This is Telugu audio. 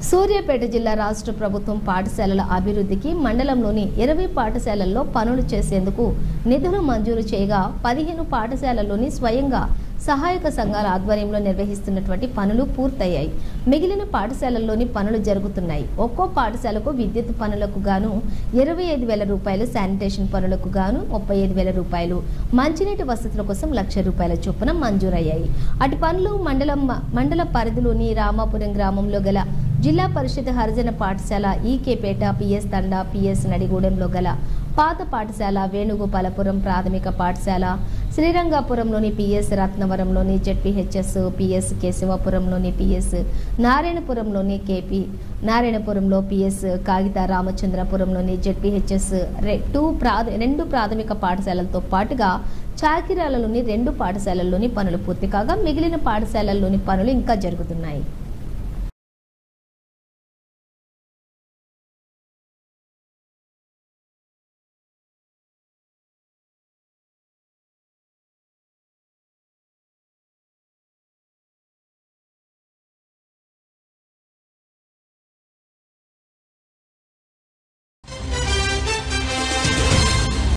సూర్యాపేట జిల్లా రాష్ట్ర ప్రభుత్వం పాఠశాలల అభివృద్ధికి మండలంలోని 20 పాఠశాలల్లో పనులు చేసేందుకు నిధులు మంజూరు చేయగా 15 పాఠశాలల్లోని స్వయంగా సహాయక సంఘాల ఆధ్వర్యంలో నిర్వహిస్తున్నటువంటి పనులు పూర్తయ్యాయి. మిగిలిన పాఠశాలల్లోని పనులు జరుగుతున్నాయి. ఒక్కో పాఠశాలకు విద్యుత్ పనులకు గాను 25,000 రూపాయలు, శానిటేషన్ పనులకు గాను 35,000 రూపాయలు, మంచినీటి వసతుల కోసం 1,00,000 రూపాయల చొప్పున మంజూరయ్యాయి. అటు పనులు మండల పరిధిలోని రామాపురం గ్రామంలో గల జిల్లా పరిషత్ హరిజన పాఠశాల, ఈకేపేట, పిఎస్ తండా, పిఎస్ నడిగూడెంలో గల పాత పాఠశాల, వేణుగోపాలపురం ప్రాథమిక పాఠశాల, శ్రీరంగాపురంలోని పిఎస్, రత్నవరంలోని జెడ్పీహెచ్ఎస్, పిఎస్ కేశవాపురంలోని పిఎస్, నారాయణపురంలోని కేపీ, నారాయణపురంలో పిఎస్, కాగిత రామచంద్రపురంలోని జెడ్పీహెచ్ఎస్ 2 ప్రాథమిక పాఠశాలలతో పాటుగా చాకిరాలలోని 2 పాఠశాలల్లోని పనులు పూర్తి కాగా మిగిలిన పాఠశాలల్లోని పనులు ఇంకా జరుగుతున్నాయి.